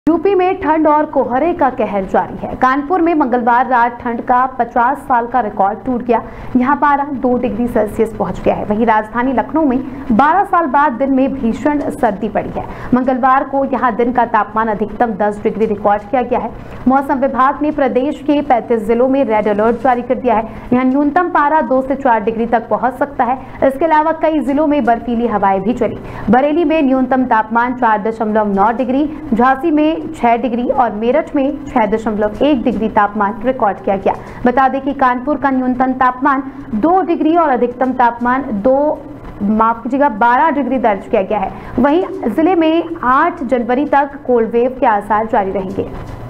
UP में ठंड और कोहरे का कहर जारी है। कानपुर में मंगलवार रात ठंड का 50 साल का रिकॉर्ड टूट गया। यहां पारा 2 डिग्री सेल्सियस पहुंच गया है। वहीं राजधानी लखनऊ में 12 साल बाद दिन में भीषण सर्दी पड़ी है। मंगलवार को यहां दिन का तापमान अधिकतम 10 डिग्री रिकॉर्ड किया गया है। मौसम विभाग ने प्रदेश के 35 जिलों में रेड अलर्ट जारी कर दिया है। यहाँ न्यूनतम पारा 2 से 4 डिग्री तक पहुंच सकता है। इसके अलावा कई जिलों में बर्फीली हवाएं भी चली। बरेली में न्यूनतम तापमान 4.9 डिग्री, झांसी में 6 डिग्री और मेरठ में 6.1 डिग्री तापमान रिकॉर्ड किया गया। बता दें कि कानपुर का न्यूनतम तापमान 2 डिग्री और अधिकतम तापमान 12 डिग्री दर्ज किया गया है। वहीं जिले में 8 जनवरी तक कोल्ड वेव के आसार जारी रहेंगे।